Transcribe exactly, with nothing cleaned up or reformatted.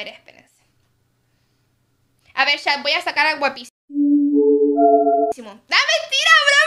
ver, espérense. A ver, chat, voy a sacar al guapísimo. ¡Ah, mentira, bro!